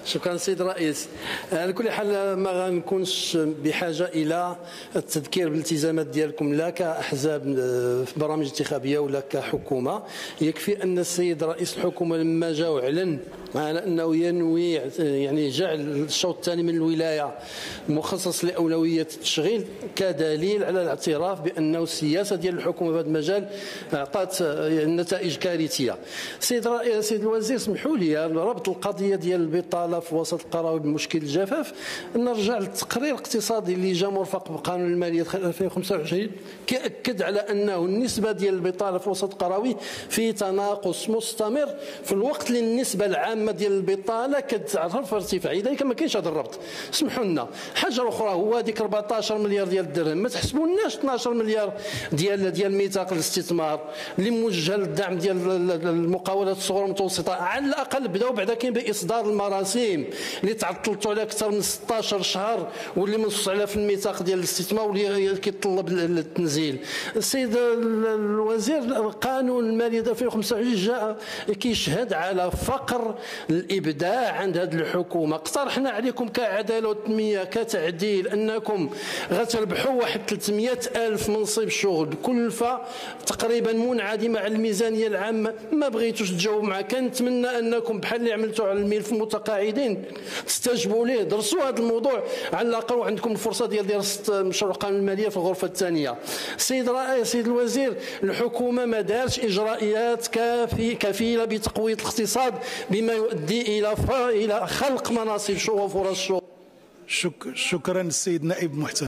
شكرا سيد الرئيس. على كل حال ما غنكونش بحاجه الى التذكير بالالتزامات ديالكم لا كاحزاب في برامج انتخابيه ولا كحكومه. يكفي ان السيد رئيس الحكومه لما جا واعلن على انه ينوي يعني جعل الشوط الثاني من الولايه مخصص لاولويه التشغيل كدليل على الاعتراف بانه السياسه ديال الحكومه في هذا المجال اعطت نتائج كارثيه. سيد الوزير، اسمحوا لي ربط القضيه ديال البطاله في وسط القروي بمشكل الجفاف، نرجع للتقرير الاقتصادي اللي جا مرفق بقانون الماليه 2025 كيأكد على انه النسبه ديال البطاله في وسط القروي في تناقص مستمر في الوقت اللي النسبه العامه ديال البطاله كتعرف ارتفاع. لذلك ما كاينش هذا الربط. اسمحوا لنا. حاجه اخرى هو هذيك 14 مليار ديال الدرهم، ما تحسبولناش 12 مليار ديال ميثاق الاستثمار اللي موجه للدعم ديال المقاولات الصغرى والمتوسطه. على الاقل بداو بعدا كاين باصدار المراسيم اللي تعطلتوا على اكثر من 16 شهر واللي منصوص عليها في الميثاق ديال الاستثمار واللي كيتطلب التنزيل. السيد الوزير، قانون الماليه 2025 جاء كيشهد على فقر الابداع عند هذه الحكومه. اقترحنا عليكم كعداله والتنميه كتعديل انكم غتربحوا واحد 300 الف منصب شغل بكلفه تقريبا منعدمه على الميزانيه العامه. ما بغيتوش تجاوبوا معاه. كنتمنى انكم بحال اللي عملتوا على الملف المتقاعدين تستجبوا ليه، درسوا هذا الموضوع على الاقل وعندكم الفرصه ديال دراسه مشروع قانون الماليه في الغرفه الثانيه. سيد الوزير، الحكومه ما دارش اجراءات كفيله بتقويه الاقتصاد بما يؤدي الى خلق مناصب شغل وفرص شغل. شكرا السيد نائب محترم.